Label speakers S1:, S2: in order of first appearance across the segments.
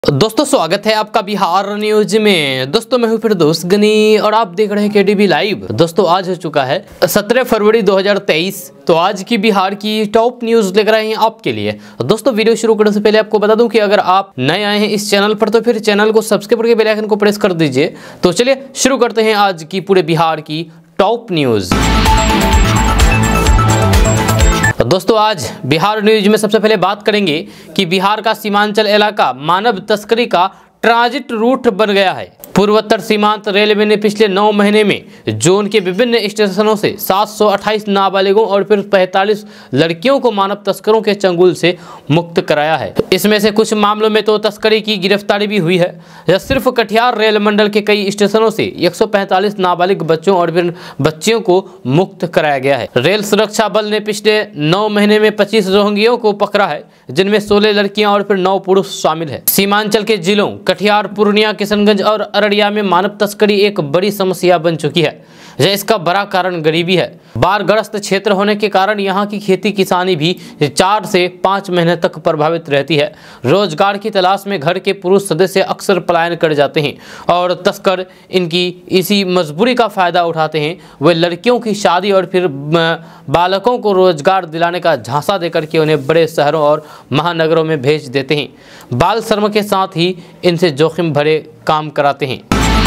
S1: दोस्तों स्वागत है आपका बिहार न्यूज में। दोस्तों मैं हूं फिरदौस गनी और आप देख रहे हैं केडीबी लाइव। दोस्तों आज हो चुका है 17 फरवरी 2023। तो आज की बिहार की टॉप न्यूज लेकर आए हैं आपके लिए। दोस्तों वीडियो शुरू करने से पहले आपको बता दूं कि अगर आप नए आए हैं इस चैनल पर तो फिर चैनल को सब्सक्राइब करके बेल आइकन को प्रेस कर दीजिए। तो चलिए शुरू करते हैं आज की पूरे बिहार की टॉप न्यूज। दोस्तों आज बिहार न्यूज में सबसे पहले बात करेंगे कि बिहार का सीमांचल इलाका मानव तस्करी का ट्रांजिट रूट बन गया है। पूर्वोत्तर सीमांत रेलवे ने पिछले 9 महीने में जोन के विभिन्न स्टेशनों से 728 नाबालिगों और फिर 45 लड़कियों को मानव तस्करों के चंगुल से मुक्त कराया है। इसमें से कुछ मामलों में तो तस्करी की गिरफ्तारी भी हुई है। यह सिर्फ कटिहार रेल मंडल के कई स्टेशनों से 145 नाबालिग बच्चों और फिर बच्चियों को मुक्त कराया गया है। रेल सुरक्षा बल ने पिछले 9 महीने में 25 रोहिंग्यों को पकड़ा है, जिनमें 16 लड़कियां और फिर 9 पुरुष शामिल है। सीमांचल के जिलों कटिहार, पूर्णिया, किशनगंज और अररिया में मानव तस्करी एक बड़ी समस्या बन चुकी है। इसका बड़ा कारण गरीबी है। बाढ़ग्रस्त क्षेत्र होने के कारण यहाँ की खेती किसानी भी 4 से 5 महीने तक प्रभावित रहती है। रोजगार की तलाश में घर के पुरुष सदस्य अक्सर पलायन कर जाते हैं और तस्कर इनकी इसी मजबूरी का फायदा उठाते हैं। वे लड़कियों की शादी और फिर बालकों को रोजगार दिलाने का झांसा देकर के उन्हें बड़े शहरों और महानगरों में भेज देते हैं। बाल श्रम के साथ ही इनसे जोखिम भरे काम कराते हैं।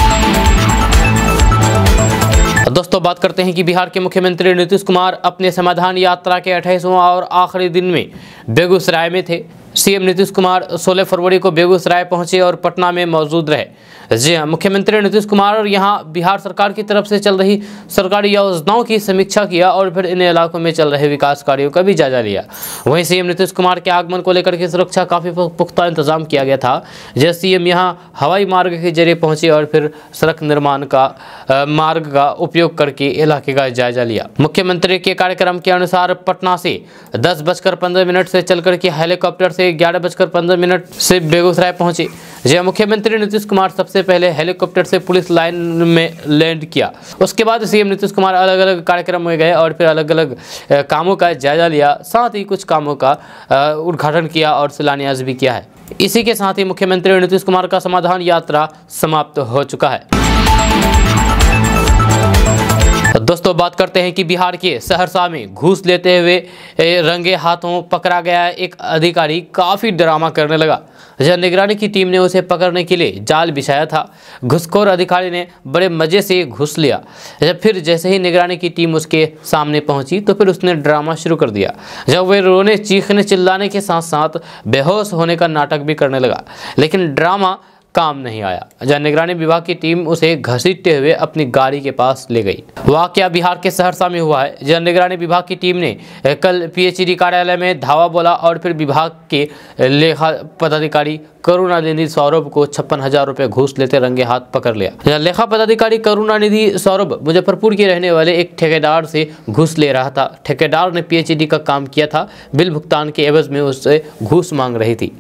S1: दोस्तों बात करते हैं कि बिहार के मुख्यमंत्री नीतीश कुमार अपने समाधान यात्रा के 28वां और आखिरी दिन में बेगूसराय में थे। सीएम नीतीश कुमार 16 फरवरी को बेगूसराय पहुंचे और पटना में मौजूद रहे। जी हां, मुख्यमंत्री नीतीश कुमार यहां बिहार सरकार की तरफ से चल रही सरकारी योजनाओं की समीक्षा किया और फिर इन इलाकों में चल रहे विकास कार्यों का भी जायजा लिया। वहीं सीएम नीतीश कुमार के आगमन को लेकर के सुरक्षा काफ़ी पुख्ता इंतजाम किया गया था। जैसे सीएम यहां हवाई मार्ग के जरिए पहुंचे और फिर सड़क निर्माण का मार्ग का उपयोग करके इलाके का जायजा लिया। मुख्यमंत्री के कार्यक्रम के अनुसार पटना से 10:15 से चल करके हेलीकॉप्टर से 11:15 से बेगूसराय पहुंचे। जहां मुख्यमंत्री नीतीश कुमार सबसे पहले हेलीकॉप्टर से पुलिस लाइन में लैंड किया। उसके बाद सीएम नीतीश कुमार अलग अलग कार्यक्रम में गए और फिर अलग अलग कामों का जायजा लिया। साथ ही कुछ कामों का उद्घाटन किया और शिलान्यास भी किया है। इसी के साथ ही मुख्यमंत्री नीतीश कुमार का समाधान यात्रा समाप्त हो चुका है। दोस्तों बात करते हैं कि बिहार के सहरसा में घूस लेते हुए रंगे हाथों पकड़ा गया एक अधिकारी काफ़ी ड्रामा करने लगा। जब निगरानी की टीम ने उसे पकड़ने के लिए जाल बिछाया था, घूसखोर अधिकारी ने बड़े मज़े से घूस लिया। जब फिर जैसे ही निगरानी की टीम उसके सामने पहुंची तो फिर उसने ड्रामा शुरू कर दिया। जब वे रोने, चीखने, चिल्लाने के साथ साथ बेहोश होने का नाटक भी करने लगा, लेकिन ड्रामा काम नहीं आया। जब निगरानी विभाग की टीम उसे घसीटते हुए अपनी गाड़ी के पास ले गई। वाकया बिहार के सहरसा में हुआ है। जब निगरानी विभाग की टीम ने कल पीएचडी कार्यालय में धावा बोला और फिर विभाग के लेखा पदाधिकारी करुणानिधि सौरभ को 56,000 रुपये घूस लेते रंगे हाथ पकड़ लिया। लेखा पदाधिकारी करुणानिधि सौरभ मुजफ्फरपुर के रहने वाले एक ठेकेदार से घूस ले रहा था। ठेकेदार ने पीएचडी का काम किया था, बिल भुगतान के एवज में उससे घूस मांग रही थी।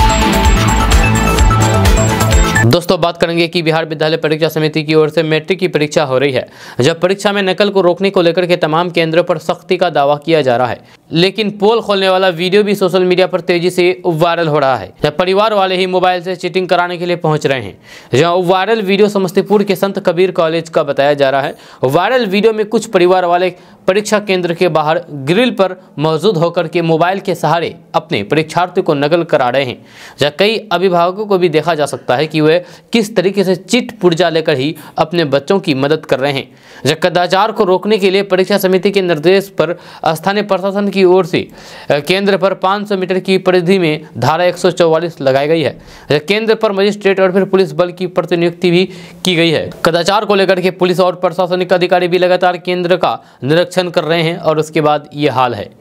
S1: दोस्तों बात करेंगे कि बिहार विद्यालय परीक्षा समिति की ओर से मैट्रिक की परीक्षा हो रही है। जब परीक्षा में नकल को रोकने को लेकर के तमाम केंद्रों पर सख्ती का दावा किया जा रहा है, लेकिन पोल खोलने वाला वीडियो भी सोशल मीडिया पर तेजी से वायरल हो रहा है। जब परिवार वाले ही मोबाइल से चीटिंग कराने के लिए पहुंच रहे हैं। जहां वायरल वीडियो समस्तीपुर के संत कबीर कॉलेज का बताया जा रहा है। वायरल वीडियो में कुछ परिवार वाले परीक्षा केंद्र के बाहर ग्रिल पर मौजूद होकर के मोबाइल के सहारे अपने परीक्षार्थियों को नकल करा रहे हैं। जहाँ कई अभिभावकों को भी देखा जा सकता है कि वे किस तरीके से चिट पुर्जा लेकर ही अपने बच्चों की मदद कर रहे हैं। जब कदाचार को रोकने के लिए परीक्षा समिति के निर्देश पर स्थानीय प्रशासन की ओर से केंद्र पर 500 मीटर की परिधि में धारा 144 लगाई गई है। केंद्र पर मजिस्ट्रेट और फिर पुलिस बल की प्रतिनियुक्ति भी की गई है। कदाचार को लेकर के पुलिस और प्रशासनिक अधिकारी भी लगातार केंद्र का निरीक्षण कर रहे हैं और उसके बाद ये हाल है।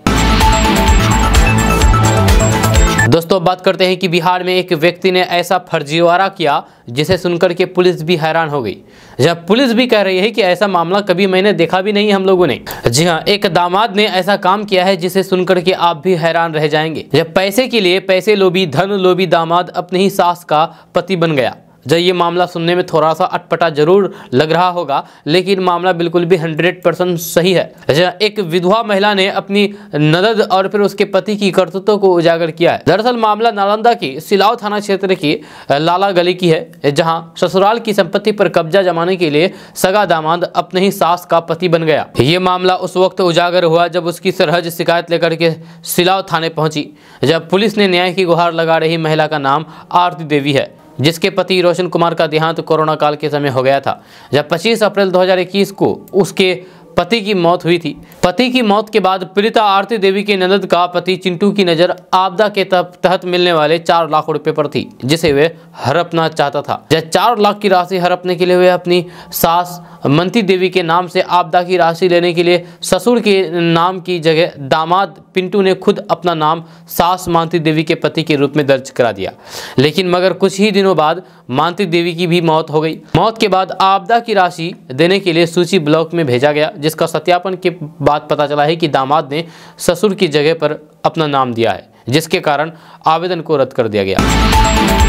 S1: दोस्तों बात करते हैं कि बिहार में एक व्यक्ति ने ऐसा फर्जीवाड़ा किया जिसे सुनकर के पुलिस भी हैरान हो गई। जब पुलिस भी कह रही है कि ऐसा मामला कभी मैंने देखा भी नहीं हम लोगों ने। जी हाँ, एक दामाद ने ऐसा काम किया है जिसे सुनकर के आप भी हैरान रह जाएंगे। जब पैसे के लिए पैसे लोभी, धन लोभी दामाद अपनी ही सास का पति बन गया। जब ये मामला सुनने में थोड़ा सा अटपटा जरूर लग रहा होगा, लेकिन मामला बिल्कुल भी 100% सही है। एक विधवा महिला ने अपनी ननद और फिर उसके पति की करतूतों को उजागर किया है। दरअसल मामला नालंदा की सिलाव थाना क्षेत्र की लाला गली की है, जहां ससुराल की संपत्ति पर कब्जा जमाने के लिए सगा दामाद अपने ही सास का पति बन गया। ये मामला उस वक्त उजागर हुआ जब उसकी सरहज शिकायत लेकर के सिलाव थाने पहुंची, जब पुलिस ने न्याय की गुहार लगा रही महिला का नाम आरती देवी है, जिसके पति रोशन कुमार का देहांत कोरोना काल के समय हो गया था। जब 25 अप्रैल 2021 को उसके पति की मौत हुई थी। पति की मौत के बाद पीड़िता आरती देवी के ननद का पति चिंटू की नजर आपदा के तहत मिलने वाले 4 लाख रुपए पर थी, जिसे वे हड़पना चाहता था। जब 4 लाख की राशि हड़पने के लिए वे अपनी सास मंती देवी के नाम से आपदा की राशि लेने के लिए ससुर के नाम की जगह दामाद पिंटू ने खुद अपना नाम सास मानती देवी के पति के रूप में दर्ज करा दिया। लेकिन मगर कुछ ही दिनों बाद मानती देवी की भी मौत हो गई। मौत के बाद आपदा की राशि देने के लिए सूची ब्लॉक में भेजा गया, जिसका सत्यापन के बाद पता चला है कि दामाद ने ससुर की जगह पर अपना नाम दिया है, जिसके कारण आवेदन को रद्द कर दिया गया।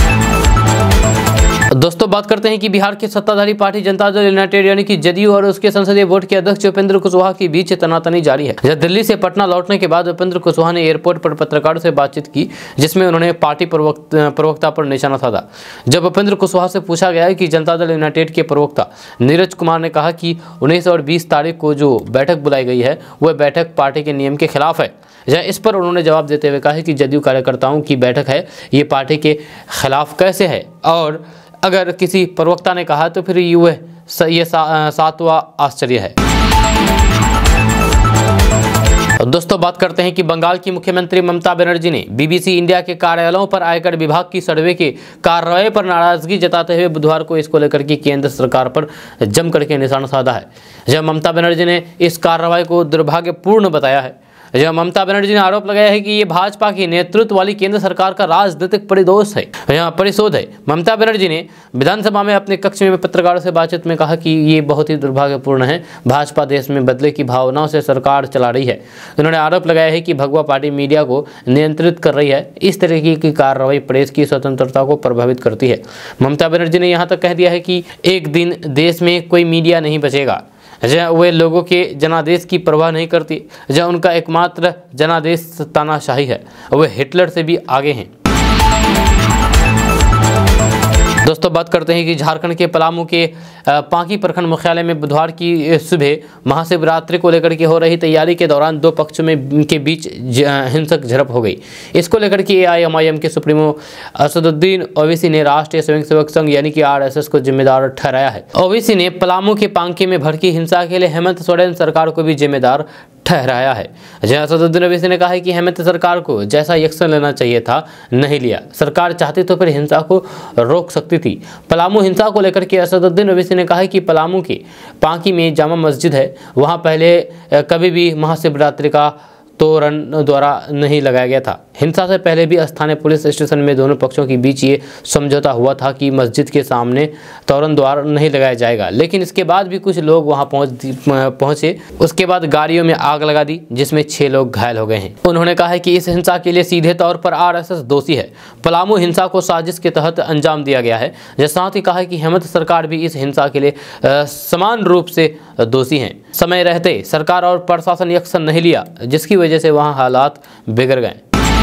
S1: दोस्तों बात करते हैं कि बिहार की सत्ताधारी पार्टी जनता दल यूनाइटेड यानी कि जदयू और उसके संसदीय बोर्ड के अध्यक्ष उपेंद्र कुशवाहा के बीच तनातनी जारी है। जब दिल्ली से पटना लौटने के बाद उपेंद्र कुशवाहा ने एयरपोर्ट पर पत्रकारों से बातचीत की, जिसमें उन्होंने पार्टी प्रवक्ता पर निशाना साधा। जब उपेंद्र कुशवाहा से पूछा गया कि जनता दल यूनाइटेड के प्रवक्ता नीरज कुमार ने कहा कि 19 और 20 तारीख को जो बैठक बुलाई गई है वह बैठक पार्टी के नियम के खिलाफ है, इस पर उन्होंने जवाब देते हुए कहा कि जदयू कार्यकर्ताओं की बैठक है, ये पार्टी के खिलाफ कैसे है, और अगर किसी प्रवक्ता ने कहा तो फिर ये सातवां आश्चर्य है। दोस्तों बात करते हैं कि बंगाल की मुख्यमंत्री ममता बनर्जी ने बीबीसी इंडिया के कार्यालयों पर आयकर विभाग की सर्वे के कार्रवाई पर नाराजगी जताते हुए बुधवार को इसको लेकर के केंद्र सरकार पर जम करके निशाना साधा है। जब ममता बनर्जी ने इस कार्रवाई को दुर्भाग्यपूर्ण बताया है। जब ममता बनर्जी ने आरोप लगाया है कि ये भाजपा की नेतृत्व वाली केंद्र सरकार का राजनीतिक परिशोध है। ममता बनर्जी ने विधानसभा में अपने कक्ष में पत्रकारों से बातचीत में कहा कि ये बहुत ही दुर्भाग्यपूर्ण है, भाजपा देश में बदले की भावनाओं से सरकार चला रही है। उन्होंने आरोप लगाया है कि भगवा पार्टी मीडिया को नियंत्रित कर रही है। इस तरीके की कार्रवाई प्रेस की स्वतंत्रता को प्रभावित करती है। ममता बनर्जी ने यहाँ तक कह दिया है कि एक दिन देश में कोई मीडिया नहीं बचेगा जहाँ वे लोगों के जनादेश की परवाह नहीं करती, जहाँ उनका एकमात्र जनादेश तानाशाही है, वे हिटलर से भी आगे हैं। दोस्तों बात करते हैं कि झारखंड के पलामू के पांकी प्रखंड मुख्यालय में बुधवार की सुबह महाशिवरात्रि को लेकर के हो रही तैयारी के दौरान दो पक्षों के बीच हिंसक झड़प हो गई। इसको लेकर के एआईएमआईएम के सुप्रीमो असदुद्दीन ओवैसी ने राष्ट्रीय स्वयंसेवक संघ यानी कि आरएसएस को जिम्मेदार ठहराया है। ओवैसी ने पलामू के पांकी में भड़की हिंसा के लिए हेमंत सोरेन सरकार को भी जिम्मेदार ठहराया है। असदुद्दीन ओवैसी ने कहा है कि हेमंत सरकार को जैसा एक्शन लेना चाहिए था नहीं लिया, सरकार चाहती तो फिर हिंसा को रोक सकती थी। पलामू हिंसा को लेकर के असदुद्दीन ओवैसी ने कहा है कि पलामू के पांकी में जामा मस्जिद है, वहां पहले कभी भी महाशिवरात्रि का तोरण द्वारा नहीं लगाया गया था। हिंसा से पहले भी स्थानीय पुलिस स्टेशन में दोनों पक्षों के बीच ये समझौता हुआ था कि मस्जिद के सामने तोरण द्वार नहीं लगाया जाएगा, लेकिन इसके बाद भी कुछ लोग वहां पहुंचे। उसके बाद गाड़ियों में आग लगा दी, जिसमें 6 लोग घायल हो गए हैं। उन्होंने कहा है कि इस हिंसा के लिए सीधे तौर पर आरएसएस दोषी है। पलामू हिंसा को साजिश के तहत अंजाम दिया गया है। साथ ही कहा है कि हेमंत सरकार भी इस हिंसा के लिए समान रूप से दोषी है। समय रहते सरकार और प्रशासन एक्शन नहीं लिया, जिसकी वजह से वहां हालात बिगड़ गए।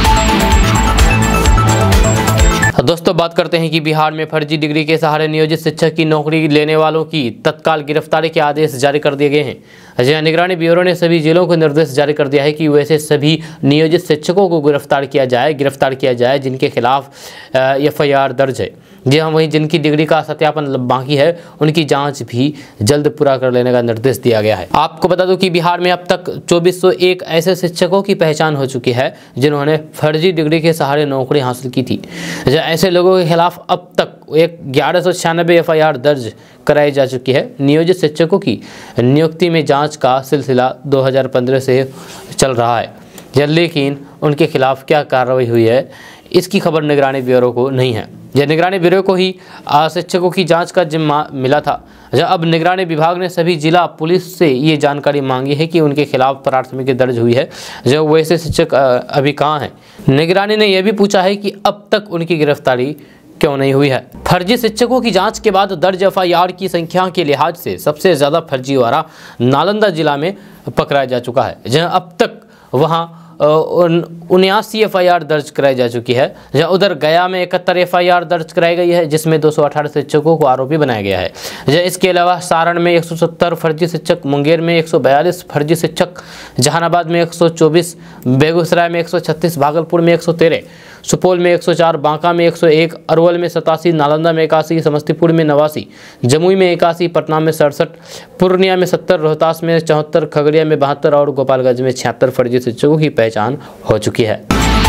S1: दोस्तों बात करते हैं कि बिहार में फर्जी डिग्री के सहारे नियोजित शिक्षक की नौकरी लेने वालों की तत्काल गिरफ्तारी के आदेश जारी कर दिए गए हैं। निगरानी ब्यूरो ने सभी जिलों को निर्देश जारी कर दिया है कि वैसे सभी नियोजित शिक्षकों को गिरफ्तार किया जाए जिनके खिलाफ एफआईआर दर्ज है। जी हाँ, वहीं जिनकी डिग्री का सत्यापन बाकी है उनकी जांच भी जल्द पूरा कर लेने का निर्देश दिया गया है। आपको बता दूं कि बिहार में अब तक 2401 ऐसे शिक्षकों की पहचान हो चुकी है जिन्होंने फर्जी डिग्री के सहारे नौकरी हासिल की थी। ऐसे लोगों के खिलाफ अब तक 1196 एफआईआर दर्ज कराई जा चुकी है। नियोजित शिक्षकों की नियुक्ति में जांच का सिलसिला 2015 से चल रहा है, लेकिन उनके खिलाफ क्या कार्रवाई हुई है इसकी खबर निगरानी ब्यूरो को नहीं है। यह निगरानी ब्यूरो को ही शिक्षकों की जांच का जिम्मा मिला था। अब निगरानी विभाग ने सभी जिला पुलिस से ये जानकारी मांगी है कि उनके खिलाफ प्राथमिकी दर्ज हुई है। जब वैसे शिक्षक अभी कहाँ हैं। निगरानी ने यह भी पूछा है कि अब तक उनकी गिरफ्तारी क्यों नहीं हुई है। फर्जी शिक्षकों की जांच के बाद दर्ज एफआईआर की संख्या के लिहाज से सबसे ज्यादा फर्जीवाड़ा नालंदा जिला में पकड़ा जा चुका है, जहां अब तक वहां 79 एफआईआर दर्ज कराई जा चुकी है। जहाँ उधर गया में 71 एफआईआर दर्ज कराई गई है, जिसमें 218 शिक्षकों को आरोपी बनाया गया है। जहाँ इसके अलावा सारण में 170 फर्जी शिक्षक, मुंगेर में 142 फर्जी शिक्षक, जहानाबाद में 124, बेगूसराय में 136, भागलपुर में 113, सुपौल में 104, बांका में 101, अरवल में 87, नालंदा में 81, समस्तीपुर में 89, जमुई में 81, पटना में 67, पूर्णिया में 70, रोहतास में 74, खगड़िया में 72 और गोपालगंज में 76 फर्जी शिक्षकों की पहचान हो चुकी है।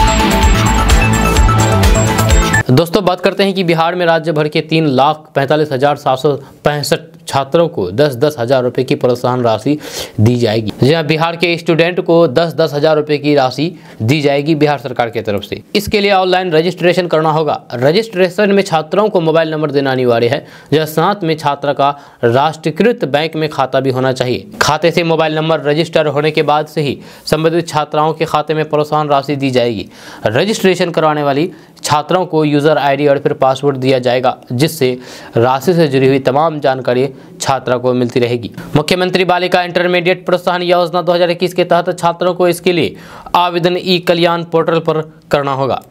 S1: दोस्तों बात करते हैं कि बिहार में राज्य भर के 3,45,765 छात्रों को 10-10 हज़ार रुपये की प्रोत्साहन राशि दी जाएगी। जहां बिहार के स्टूडेंट को 10-10 हज़ार रुपये की राशि दी जाएगी बिहार सरकार की तरफ से। इसके लिए ऑनलाइन रजिस्ट्रेशन करना होगा। रजिस्ट्रेशन में छात्रों को मोबाइल नंबर देना अनिवार्य है, जहाँ साथ में छात्रा का राष्ट्रीयकृत बैंक में खाता भी होना चाहिए। खाते से मोबाइल नंबर रजिस्टर होने के बाद से ही संबंधित छात्राओं के खाते में प्रोत्साहन राशि दी जाएगी। रजिस्ट्रेशन करवाने वाली छात्राओं को यूजर आईडी और फिर पासवर्ड दिया जाएगा, जिससे राशि से जुड़ी हुई तमाम जानकारी छात्रा को मिलती रहेगी। मुख्यमंत्री बालिका इंटरमीडिएट प्रोत्साहन योजना 2021 के तहत छात्रों को इसके लिए आवेदन ई कल्याण पोर्टल पर करना होगा।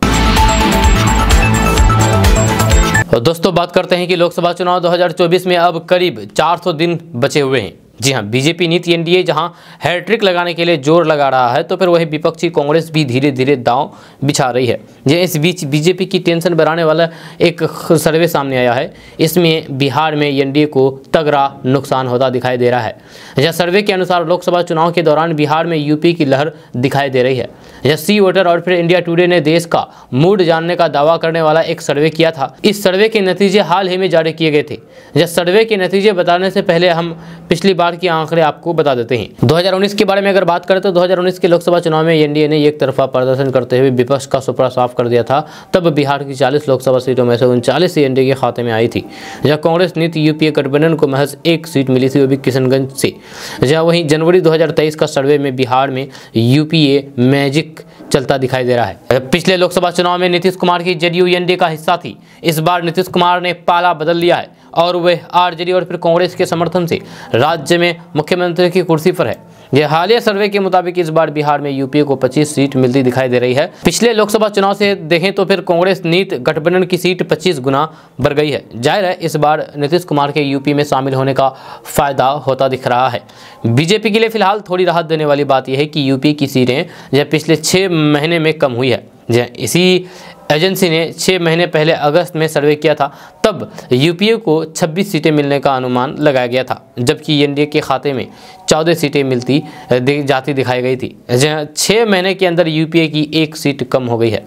S1: और दोस्तों बात करते हैं कि लोकसभा चुनाव 2024 में अब करीब 400 दिन बचे हुए हैं। जी हाँ, बीजेपी नीति एनडीए जहां हैट्रिक लगाने के लिए जोर लगा रहा है, तो फिर वही विपक्षी कांग्रेस भी धीरे धीरे दांव बिछा रही है। ये इस बीच बीजेपी की टेंशन बढ़ाने वाला एक सर्वे सामने आया है। इसमें बिहार में एनडीए को तगड़ा नुकसान होता दिखाई दे रहा है। यह सर्वे के अनुसार लोकसभा चुनाव के दौरान बिहार में यूपी की लहर दिखाई दे रही है। यह सी वोटर और फिर इंडिया टुडे ने देश का मूड जानने का दावा करने वाला एक सर्वे किया था। इस सर्वे के नतीजे हाल ही में जारी किए गए थे। यह सर्वे के नतीजे बताने से पहले हम पिछली बार के आंकड़े आपको बता देते हैं। 2019 के बारे में अगर बात करें तो 2019 के लोकसभा चुनाव में एनडीए ने एक तरफा प्रदर्शन करते हुए विपक्ष का सुपड़ा साफ कर दिया था। तब बिहार की 40 लोकसभा सीटों में से 39 एनडीए के खाते में आई थी। जहां कांग्रेस नीति यूपीए गठबंधन को महज एक सीट मिली थी, वो भी किशनगंज से। जहां वहीं जनवरी 2023 का सर्वे में बिहार में यूपीए मैजिक चलता दिखाई दे रहा है। पिछले लोकसभा चुनाव में नीतीश कुमार की जेडीयू एनडीए का हिस्सा थी। इस बार नीतीश कुमार ने पाला बदल लिया है और वे आरजेडी और फिर कांग्रेस के समर्थन से राज्य में मुख्यमंत्री की कुर्सी पर है। यह हालिया सर्वे के मुताबिक इस बार बिहार में यूपीए को 25 सीट मिलती दिखाई दे रही है। पिछले लोकसभा चुनाव से देखें तो फिर कांग्रेस नीति गठबंधन की सीट 25 गुना बढ़ गई है। जाहिर है इस बार नीतीश कुमार के यूपी में शामिल होने का फायदा होता दिख रहा है। बीजेपी के लिए फिलहाल थोड़ी राहत देने वाली बात यह है कि यूपी की सीटें यह पिछले 6 महीने में कम हुई है। इसी एजेंसी ने 6 महीने पहले अगस्त में सर्वे किया था, तब यूपीए को 26 सीटें मिलने का अनुमान लगाया गया था, जबकि एनडीए के खाते में 14 सीटें मिलती जाती दिखाई गई थी। 6 महीने के अंदर यूपीए की 1 सीट कम हो गई है।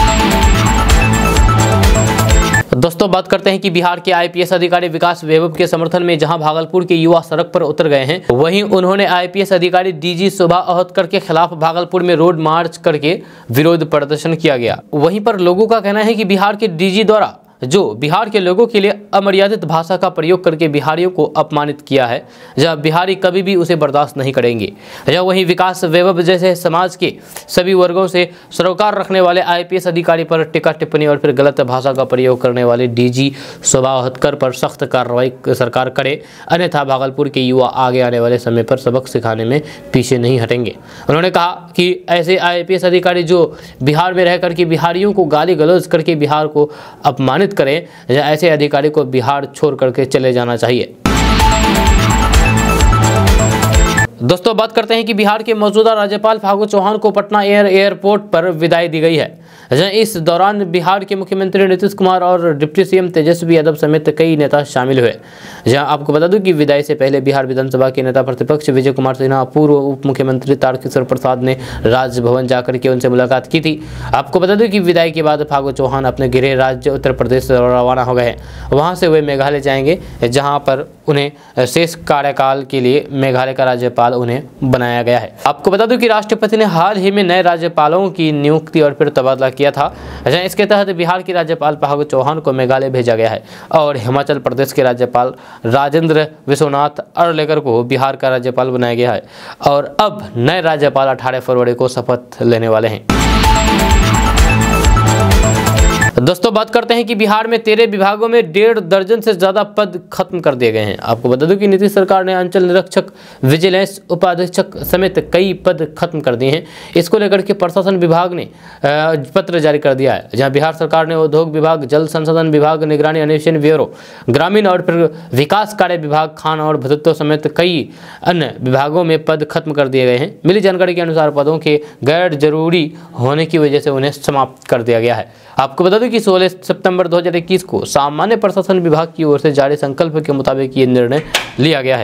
S1: दोस्तों बात करते हैं कि बिहार के आईपीएस अधिकारी विकास वैभव के समर्थन में जहां भागलपुर के युवा सड़क पर उतर गए हैं, वहीं उन्होंने आईपीएस अधिकारी डीजी शोभा अहोतकर के खिलाफ भागलपुर में रोड मार्च करके विरोध प्रदर्शन किया गया। वहीं पर लोगों का कहना है कि बिहार के डीजी द्वारा जो बिहार के लोगों के लिए अमर्यादित भाषा का प्रयोग करके बिहारियों को अपमानित किया है, जहाँ बिहारी कभी भी उसे बर्दाश्त नहीं करेंगे। या वहीं विकास वैभव जैसे समाज के सभी वर्गों से सरोकार रखने वाले आईपीएस अधिकारी पर टीका टिप्पणी और फिर गलत भाषा का प्रयोग करने वाले डीजी शोभा अहोतकर पर सख्त कार्रवाई सरकार करे, अन्यथा भागलपुर के युवा आगे आने वाले समय पर सबक सिखाने में पीछे नहीं हटेंगे। उन्होंने कहा कि ऐसे आईपीएस अधिकारी जो बिहार में रह करके बिहारियों को गाली गलौज करके बिहार को अपमानित करें, ऐसे अधिकारी को बिहार छोड़ करके चले जाना चाहिए। दोस्तों बात करते हैं कि बिहार के मौजूदा राज्यपाल फागू चौहान को पटना एयरपोर्ट पर विदाई दी गई है। इस दौरान बिहार के मुख्यमंत्री नीतीश कुमार और डिप्टी सीएम तेजस्वी यादव समेत कई नेता शामिल हुए। जहां आपको बता दूं कि विदाई से पहले बिहार विधानसभा के नेता प्रतिपक्ष विजय कुमार सिन्हा, पूर्व उप मुख्यमंत्री तारकिशोर प्रसाद ने राजभवन जाकर के उनसे मुलाकात की थी। आपको बता दूं कि विदाई के बाद फागू चौहान अपने गृह राज्य उत्तर प्रदेश से रवाना हो गए हैं। वहाँ से वे मेघालय जाएंगे, जहाँ पर उन्हें शेष कार्यकाल के लिए मेघालय का राज्यपाल उन्हें बनाया गया है। आपको बता दूं कि राष्ट्रपति ने हाल ही में नए राज्यपालों की नियुक्ति और फिर तबादला किया था। इसके तहत बिहार के राज्यपाल फागू चौहान को मेघालय भेजा गया है और हिमाचल प्रदेश के राज्यपाल राजेंद्र विश्वनाथ अर्लेकर को बिहार का राज्यपाल बनाया गया है। और अब नए राज्यपाल 18 फरवरी को शपथ लेने वाले हैं। दोस्तों बात करते हैं कि बिहार में 13 विभागों में 1.5 दर्जन से ज्यादा पद खत्म कर दिए गए हैं। आपको बता दूं कि नीतीश सरकार ने अंचल निरीक्षक, विजिलेंस उपाधीक्षक समेत कई पद खत्म कर दिए हैं। इसको लेकर के प्रशासन विभाग ने पत्र जारी कर दिया है, जहां बिहार सरकार ने उद्योग विभाग, जल संसाधन विभाग, निगरानी अन्वेषण ब्यूरो, ग्रामीण और फिर विकास कार्य विभाग, खान और भूतत्व समेत कई अन्य विभागों में पद खत्म कर दिए गए हैं। मिली जानकारी के अनुसार पदों के गैर जरूरी होने की वजह से उन्हें समाप्त कर दिया गया है। आपको बता दें कि 16 सितंबर 2021 को सामान्य प्रशासन विभाग की ओर से जारी संकल्प के मुताबिक ये निर्णय लिया गया है।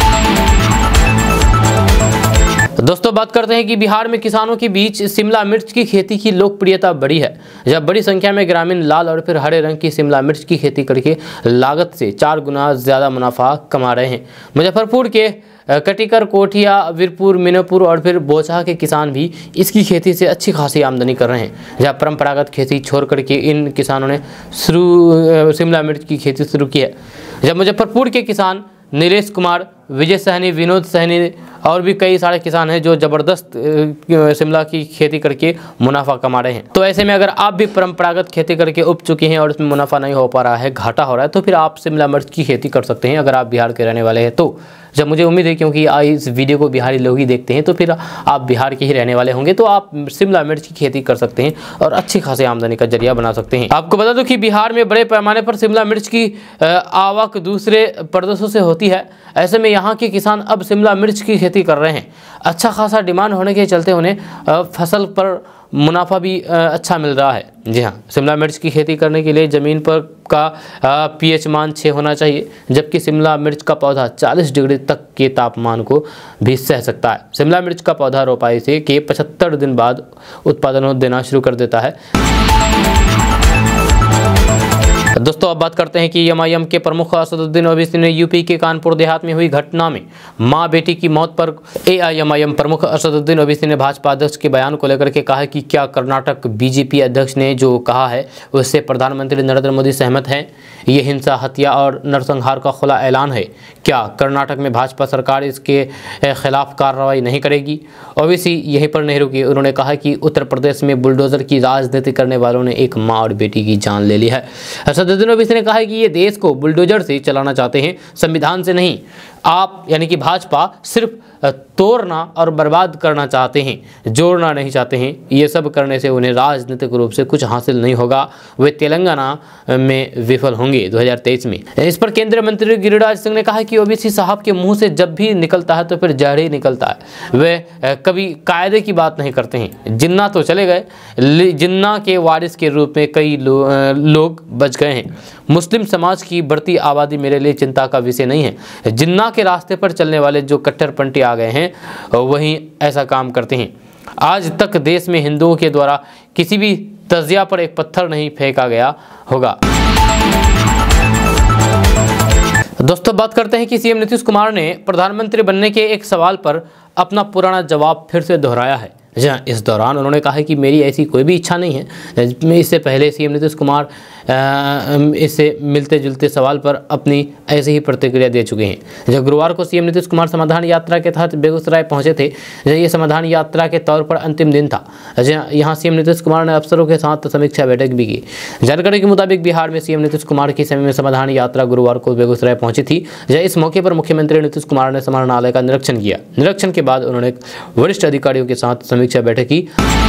S1: दोस्तों बात करते हैं कि बिहार में किसानों के बीच शिमला मिर्च की खेती की लोकप्रियता बढ़ी है, जब बड़ी संख्या में ग्रामीण लाल और फिर हरे रंग की शिमला मिर्च की खेती करके लागत से 4 गुना ज्यादा मुनाफा कमा रहे हैं। मुजफ्फरपुर के कटिकर, कोठिया, वीरपुर, मीनापुर और फिर बोचहा के किसान भी इसकी खेती से अच्छी खासी आमदनी कर रहे हैं। जहां परंपरागत खेती छोड़ करके इन किसानों ने शिमला मिर्च की खेती शुरू की है। जब मुजफ्फरपुर के किसान नीलेश कुमार, विजय सहनी, विनोद सहनी और भी कई सारे किसान हैं जो जबरदस्त शिमला की खेती करके मुनाफा कमा रहे हैं। तो ऐसे में अगर आप भी परंपरागत खेती करके उब चुके हैं और उसमें मुनाफा नहीं हो पा रहा है, घाटा हो रहा है, तो फिर आप शिमला मिर्च की खेती कर सकते हैं अगर आप बिहार के रहने वाले हैं तो। जब मुझे उम्मीद है क्योंकि इस वीडियो को बिहारी लोग ही देखते हैं, तो फिर आप बिहार के ही रहने वाले होंगे, तो आप शिमला मिर्च की खेती कर सकते हैं और अच्छी खासी आमदनी का जरिया बना सकते हैं। आपको बता दो कि बिहार में बड़े पैमाने पर शिमला मिर्च की आवक दूसरे प्रदेशों से होती है। ऐसे में यहाँ के किसान अब शिमला मिर्च की खेती कर रहे हैं। अच्छा खासा डिमांड होने के चलते उन्हें फसल पर मुनाफा भी अच्छा मिल रहा है। जी हाँ, शिमला मिर्च की खेती करने के लिए ज़मीन पर का pH मान 6 होना चाहिए, जबकि शिमला मिर्च का पौधा 40 डिग्री तक के तापमान को भी सह सकता है। शिमला मिर्च का पौधा रोपाई से के 75 दिन बाद उत्पादन देना शुरू कर देता है। दोस्तों अब बात करते हैं कि एमआईएम के प्रमुख असदुद्दीन ओवैसी ने यूपी के कानपुर देहात में हुई घटना में मां बेटी की मौत पर एआईएमआईएम प्रमुख असदुद्दीन ओवैसी ने भाजपा अध्यक्ष के बयान को लेकर के कहा है कि क्या कर्नाटक बीजेपी अध्यक्ष ने जो कहा है उससे प्रधानमंत्री नरेंद्र मोदी सहमत हैं? ये हिंसा, हत्या और नरसंहार का खुला ऐलान है। क्या कर्नाटक में भाजपा सरकार इसके खिलाफ कार्रवाई नहीं करेगी? ओवैसी यहीं पर नहीं रुकी। उन्होंने कहा कि उत्तर प्रदेश में बुलडोजर की राजनीति करने वालों ने एक माँ और बेटी की जान ले ली है। असदुद्दीन ओवैसी ने कहा है कि ये देश को बुलडोजर से चलाना चाहते हैं, संविधान से नहीं। आप यानी कि भाजपा सिर्फ तोड़ना और बर्बाद करना चाहते हैं, जोड़ना नहीं चाहते हैं। ये सब करने से उन्हें राजनीतिक रूप से कुछ हासिल नहीं होगा। वे तेलंगाना में विफल होंगे 2023 में। इस पर केंद्रीय मंत्री गिरिराज सिंह ने कहा कि ओवैसी साहब के मुंह से जब भी निकलता है तो फिर जहर ही निकलता है। वे कभी कायदे की बात नहीं करते हैं। जिन्ना तो चले गए, जिन्ना के वारिस के रूप में कई लोग बच गए हैं। मुस्लिम समाज की बढ़ती आबादी मेरे लिए चिंता का विषय नहीं है। जिन्ना के रास्ते पर चलने वाले जो कट्टरपंथी आ गए हैं वही ऐसा काम करते हैं। आज तक देश में हिंदुओं के द्वारा किसी भी तजिया पर एक पत्थर नहीं फेंका गया होगा। दोस्तों बात करते हैं कि सीएम नीतीश कुमार ने प्रधानमंत्री बनने के एक सवाल पर अपना पुराना जवाब फिर से दोहराया है। जहाँ इस दौरान उन्होंने कहा है कि मेरी ऐसी कोई भी इच्छा नहीं है। इससे पहले सीएम नीतीश कुमार इससे मिलते जुलते सवाल पर अपनी ऐसे ही प्रतिक्रिया दे चुके हैं। जब गुरुवार को सीएम नीतीश कुमार समाधान यात्रा के तहत बेगूसराय पहुंचे थे, ये समाधान यात्रा के तौर पर अंतिम दिन था। यहाँ सीएम नीतीश कुमार ने अफसरों के साथ समीक्षा बैठक भी की। जानकारी के मुताबिक बिहार में सीएम नीतीश कुमार की समय में समाधान यात्रा गुरुवार को बेगूसराय पहुंची थी। इस मौके पर मुख्यमंत्री नीतीश कुमार ने समाहरणालय का निरीक्षण किया। निरीक्षण के बाद उन्होंने वरिष्ठ अधिकारियों के साथ समीक्षा बैठक की।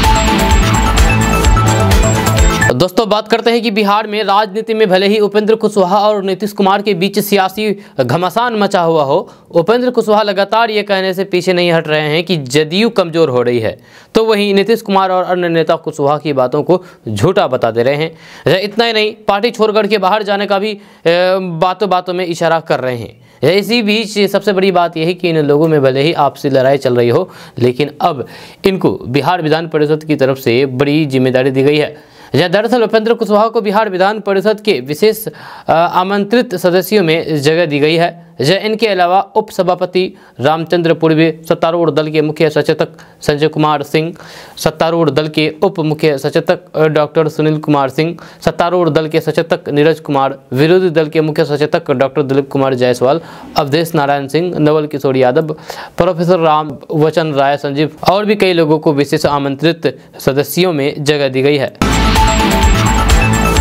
S1: दोस्तों बात करते हैं कि बिहार में राजनीति में भले ही उपेंद्र कुशवाहा और नीतीश कुमार के बीच सियासी घमासान मचा हुआ हो, उपेंद्र कुशवाहा लगातार ये कहने से पीछे नहीं हट रहे हैं कि जदयू कमजोर हो रही है, तो वहीं नीतीश कुमार और अन्य नेता कुशवाहा की बातों को झूठा बता दे रहे हैं। इतना ही नहीं, पार्टी छोड़कर के बाहर जाने का भी बातों बातों में इशारा कर रहे हैं। इसी बीच सबसे बड़ी बात यह है कि इन लोगों में भले ही आपसी लड़ाई चल रही हो, लेकिन अब इनको बिहार विधान परिषद की तरफ से बड़ी जिम्मेदारी दी गई है। दरअसल उपेंद्र कुशवाहा को बिहार विधान परिषद के विशेष आमंत्रित सदस्यों में जगह दी गई है। इनके अलावा उप सभापति रामचंद्र पूर्वे, सत्तारूढ़ दल के मुख्य सचेतक संजय कुमार सिंह, सत्तारूढ़ दल के उप मुख्य सचेतक डॉक्टर सुनील कुमार सिंह, सत्तारूढ़ दल के सचेतक नीरज कुमार, विरोधी दल के मुख्य सचेतक डॉक्टर दिलीप कुमार जायसवाल, अवधेश नारायण सिंह, नवल किशोर यादव, प्रोफेसर राम वचन राय संजीव और भी कई लोगों को विशेष आमंत्रित सदस्यों में जगह दी गई है।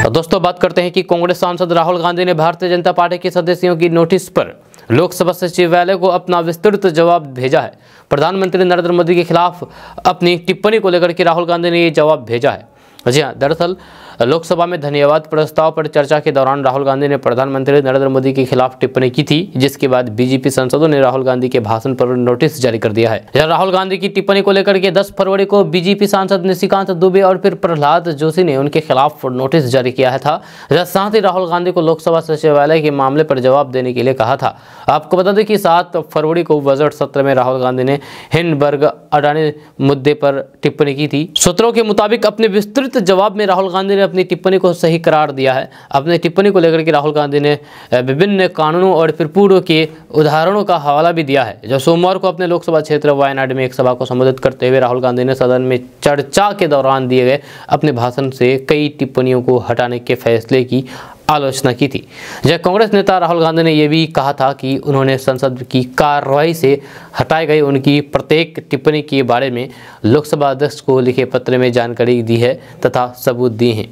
S1: दोस्तों बात करते हैं कि कांग्रेस सांसद राहुल गांधी ने भारतीय जनता पार्टी के सदस्यों की नोटिस पर लोकसभा सचिवालय को अपना विस्तृत जवाब भेजा है। प्रधानमंत्री नरेंद्र मोदी के खिलाफ अपनी टिप्पणी को लेकर के राहुल गांधी ने ये जवाब भेजा है। जी हाँ, दरअसल लोकसभा में धन्यवाद प्रस्ताव पर चर्चा के दौरान राहुल गांधी ने प्रधानमंत्री नरेंद्र मोदी के खिलाफ टिप्पणी की थी, जिसके बाद बीजेपी सांसदों ने राहुल गांधी के भाषण पर नोटिस जारी कर दिया है। राहुल गांधी की टिप्पणी को लेकर के 10 फरवरी को बीजेपी सांसद निशिकांत दुबे और फिर प्रहलाद जोशी ने उनके खिलाफ नोटिस जारी किया था। साथ ही राहुल गांधी को लोकसभा सचिवालय के मामले पर जवाब देने के लिए कहा था। आपको बता दें कि 7 फरवरी को बजट सत्र में राहुल गांधी ने हिंडनबर्ग अडानी मुद्दे पर टिप्पणी की थी। सूत्रों के मुताबिक अपने विस्तृत जवाब में राहुल गांधी ने अपनी टिप्पणी को सही करार दिया है। अपनी टिप्पणी को लेकर के राहुल गांधी ने विभिन्न कानूनों और फिर पूर्व के उदाहरणों का हवाला भी दिया है। जब सोमवार को अपने लोकसभा क्षेत्र वायनाड में एक सभा को संबोधित करते हुए राहुल गांधी ने सदन में चर्चा के दौरान दिए गए अपने भाषण से कई टिप्पणियों को हटाने के फैसले की आलोचना की थी। जब कांग्रेस नेता राहुल गांधी ने यह भी कहा था कि उन्होंने संसद की कार्रवाई से हटाए गए उनकी प्रत्येक टिप्पणी के बारे में लोकसभा अध्यक्ष को लिखे पत्र में जानकारी दी है तथा सबूत दिए हैं।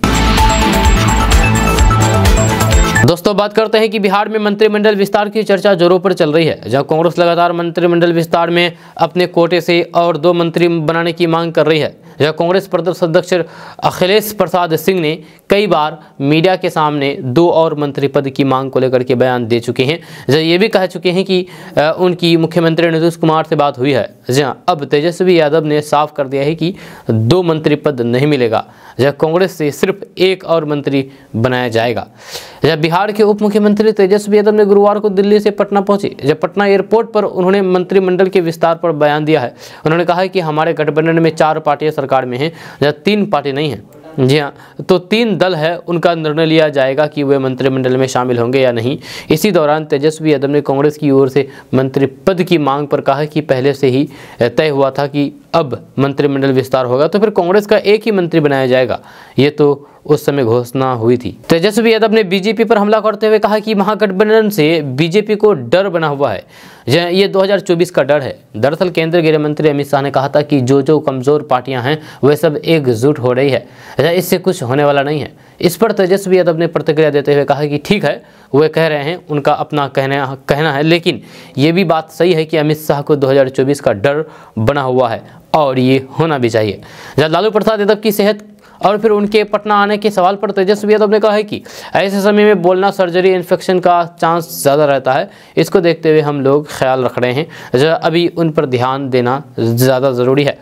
S1: दोस्तों बात करते हैं कि बिहार में मंत्रिमंडल विस्तार की चर्चा जोरों पर चल रही है। जहां कांग्रेस लगातार मंत्रिमंडल विस्तार में अपने कोटे से और 2 मंत्री बनाने की मांग कर रही है। जहां कांग्रेस प्रदेश अध्यक्ष अखिलेश प्रसाद सिंह ने कई बार मीडिया के सामने 2 और मंत्री पद की मांग को लेकर के बयान दे चुके हैं। जहां ये भी कह चुके हैं कि उनकी मुख्यमंत्री नीतीश कुमार से बात हुई है। जहां अब तेजस्वी यादव ने साफ कर दिया है कि 2 मंत्री पद नहीं मिलेगा। जहां कांग्रेस से सिर्फ 1 और मंत्री बनाया जाएगा। जब बिहार के उप मुख्यमंत्री तेजस्वी यादव ने गुरुवार को दिल्ली से पटना पहुंचे। जब पटना एयरपोर्ट पर उन्होंने मंत्रिमंडल के विस्तार पर बयान दिया है। उन्होंने कहा है कि हमारे गठबंधन में 4 पार्टियां सरकार में हैं, जहां 3 पार्टी नहीं है। जी हाँ, तो 3 दल है, उनका निर्णय लिया जाएगा कि वे मंत्रिमंडल में शामिल होंगे या नहीं। इसी दौरान तेजस्वी यादव ने कांग्रेस की ओर से मंत्री पद की मांग पर कहा कि पहले से ही तय हुआ था कि अब मंत्रिमंडल विस्तार होगा तो फिर कांग्रेस का 1 ही मंत्री बनाया जाएगा। ये तो उस समय घोषणा हुई थी। तेजस्वी यादव ने बीजेपी पर हमला करते हुए कहा कि महागठबंधन से बीजेपी को डर बना हुआ है। ये 2024 का डर है। दरअसल केंद्रीय गृह मंत्री अमित शाह ने कहा था कि जो कमजोर पार्टियां हैं वे सब एकजुट हो रही है, इससे कुछ होने वाला नहीं है। इस पर तेजस्वी यादव ने प्रतिक्रिया देते हुए कहा कि ठीक है, वे कह रहे हैं, उनका अपना कहना है, लेकिन ये भी बात सही है कि अमित शाह को 2024 का डर बना हुआ है और ये होना भी चाहिए। जब लालू प्रसाद यादव की सेहत और फिर उनके पटना आने के सवाल पर तेजस्वी यादव ने कहा है कि ऐसे समय में बोलना सर्जरी इन्फेक्शन का चांस ज़्यादा रहता है। इसको देखते हुए हम लोग ख्याल रख रहे हैं, अभी उन पर ध्यान देना ज़्यादा ज़रूरी है।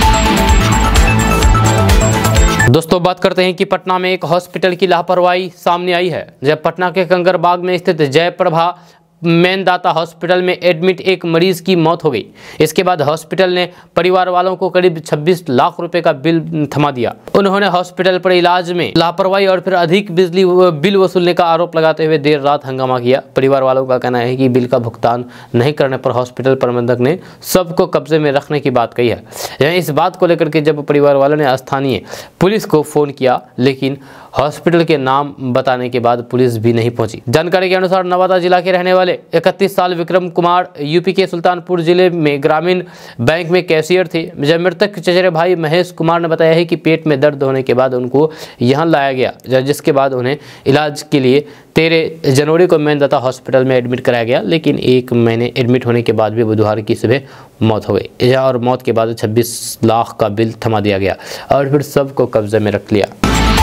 S1: दोस्तों बात करते हैं कि पटना में एक हॉस्पिटल की लापरवाही सामने आई है। जब पटना के कंकरबाग में स्थित जयप्रभा मेनदाता हॉस्पिटल में एडमिट एक मरीज की मौत हो गई। इसके बाद हॉस्पिटल ने परिवार वालों को करीब 26 लाख रुपए का बिल थमा दिया। उन्होंने हॉस्पिटल पर इलाज में लापरवाही और फिर अधिक बिजली बिल वसूलने का आरोप लगाते हुए देर रात हंगामा किया। परिवार वालों का कहना है कि बिल का भुगतान नहीं करने पर हॉस्पिटल प्रबंधक ने सबको कब्जे में रखने की बात कही है। इस बात को लेकर के जब परिवार वालों ने स्थानीय पुलिस को फोन किया, लेकिन हॉस्पिटल के नाम बताने के बाद पुलिस भी नहीं पहुंची। जानकारी के अनुसार नवादा जिला के रहने वाले 31 साल विक्रम कुमार यूपी के सुल्तानपुर जिले में ग्रामीण बैंक में कैशियर थे। जब मृतक चचेरे भाई महेश कुमार ने बताया है कि पेट में दर्द होने के बाद उनको यहां लाया गया, जिसके बाद उन्हें इलाज के लिए 13 जनवरी को मेनदाता हॉस्पिटल में एडमिट कराया गया, लेकिन 1 महीने एडमिट होने के बाद भी बुधवार की सुबह मौत हो गई और मौत के बाद 26 लाख का बिल थमा दिया गया और फिर सबको कब्जे में रख लिया।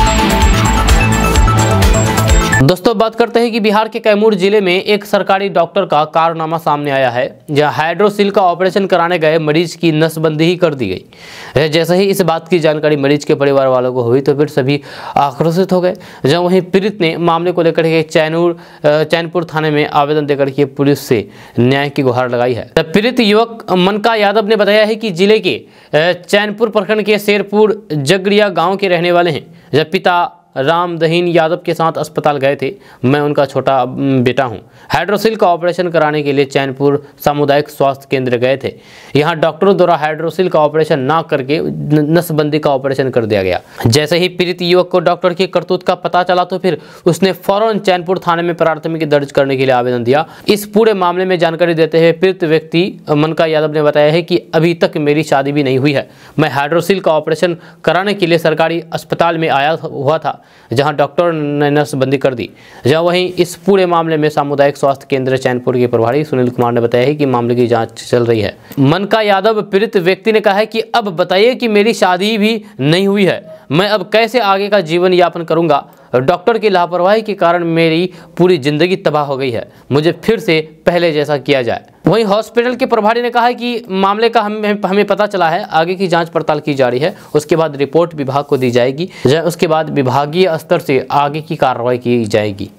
S1: दोस्तों बात करते हैं कि बिहार के कैमूर जिले में एक सरकारी डॉक्टर का कारनामा सामने आया है, जहां हाइड्रोसिल का ऑपरेशन कराने गए मरीज की नसबंदी ही कर दी गई। जैसे ही इस बात की जानकारी मरीज के परिवार वालों को हुई तो फिर सभी आक्रोशित हो गए। जहां वहीं पीड़ित ने मामले को लेकर के चैनपुर थाने में आवेदन देकर के पुलिस से न्याय की गुहार लगाई है। पीड़ित युवक मनका यादव ने बताया है कि जिले के चैनपुर प्रखंड के शेरपुर जगड़िया गाँव के रहने वाले हैं। जब पिता रामदहीन यादव के साथ अस्पताल गए थे। मैं उनका छोटा बेटा हूं। हाइड्रोसिल का ऑपरेशन कराने के लिए चैनपुर सामुदायिक स्वास्थ्य केंद्र गए थे। यहां डॉक्टरों द्वारा हाइड्रोसिल का ऑपरेशन ना करके नसबंदी का ऑपरेशन कर दिया गया। जैसे ही पीड़ित युवक को डॉक्टर की करतूत का पता चला तो फिर उसने फौरन चैनपुर थाने में प्राथमिकी दर्ज करने के लिए आवेदन दिया। इस पूरे मामले में जानकारी देते हुए पीड़ित व्यक्ति मनका यादव ने बताया है कि अभी तक मेरी शादी भी नहीं हुई है। मैं हाइड्रोसिल का ऑपरेशन कराने के लिए सरकारी अस्पताल में आया हुआ था, जहां डॉक्टर ने नसबंदी कर दी। जहां वहीं इस पूरे मामले में सामुदायिक स्वास्थ्य केंद्र चैनपुर के प्रभारी सुनील कुमार ने बताया है कि मामले की जांच चल रही है। मनका यादव पीड़ित व्यक्ति ने कहा है कि अब बताइए कि मेरी शादी भी नहीं हुई है, मैं अब कैसे आगे का जीवन यापन करूंगा। डॉक्टर की लापरवाही के कारण मेरी पूरी जिंदगी तबाह हो गई है, मुझे फिर से पहले जैसा किया जाए। वहीं हॉस्पिटल के प्रभारी ने कहा है कि मामले का हमें पता चला है, आगे की जांच पड़ताल की जा रही है, उसके बाद रिपोर्ट विभाग को दी जाएगी, उसके बाद विभागीय स्तर से आगे की कार्रवाई की जाएगी।